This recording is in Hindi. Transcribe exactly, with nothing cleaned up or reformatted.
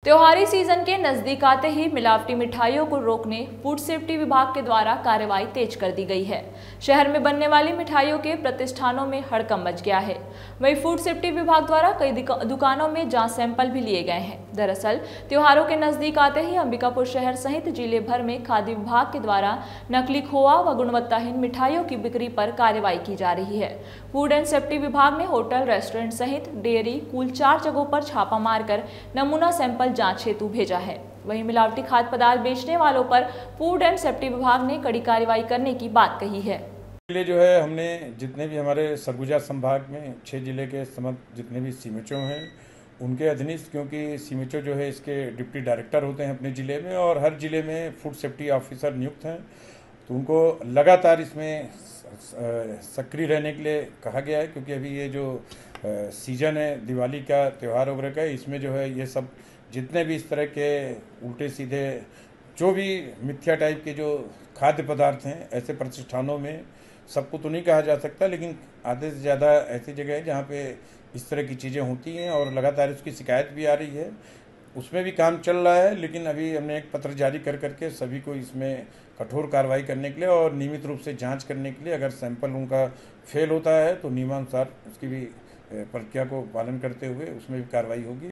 त्योहारी सीजन के नजदीक आते ही मिलावटी मिठाइयों को रोकने फूड सेफ्टी विभाग के द्वारा कार्रवाई तेज कर दी गई है। शहर में बनने वाली मिठाइयों के प्रतिष्ठानों में हड़कंप मच गया है। वहीं फूड सेफ्टी विभाग द्वारा कई दुकानों में जांच सैंपल भी लिए गए हैं। दरअसल त्योहारों के नजदीक आते ही अंबिकापुर शहर सहित जिले भर में खाद्य विभाग के द्वारा नकली खोआ व गुणवत्ताहीन मिठाइयों की बिक्री पर कार्रवाई की जा रही है। फूड एंड सेफ्टी विभाग ने होटल, रेस्टोरेंट सहित डेयरी, कुल चार जगहों पर छापा मारकर नमूना सैंपल जांच हेतु भेजा है। वहीं मिलावटी खाद्य पदार्थ बेचने वालों पर फूड एंड सेफ्टी विभाग ने कड़ी कार्रवाई करने की बात कही है। लिए जो है हमने जितने भी हमारे सरगुजा संभाग में छः जिले के समस्त जितने भी सीएमएचओ हैं उनके अधीनस्थ, क्योंकि सीएमएचओ जो है इसके डिप्टी डायरेक्टर होते हैं अपने ज़िले में और हर ज़िले में फूड सेफ्टी ऑफिसर नियुक्त हैं, तो उनको लगातार इसमें सक्रिय रहने के लिए कहा गया है। क्योंकि अभी ये जो सीजन है दिवाली का, त्यौहार वगैरह का, इसमें जो है ये सब जितने भी इस तरह के उल्टे सीधे जो भी मिथ्या टाइप के जो खाद्य पदार्थ हैं, ऐसे प्रतिष्ठानों में सबको तो नहीं कहा जा सकता, लेकिन आधे से ज़्यादा ऐसी जगह है जहाँ पे इस तरह की चीज़ें होती हैं और लगातार इसकी शिकायत भी आ रही है। उसमें भी काम चल रहा है, लेकिन अभी हमने एक पत्र जारी कर करके सभी को इसमें कठोर कार्रवाई करने के लिए और नियमित रूप से जांच करने के लिए, अगर सैंपल उनका फेल होता है तो नियमानुसार उसकी भी प्रक्रिया को पालन करते हुए उसमें भी कार्रवाई होगी।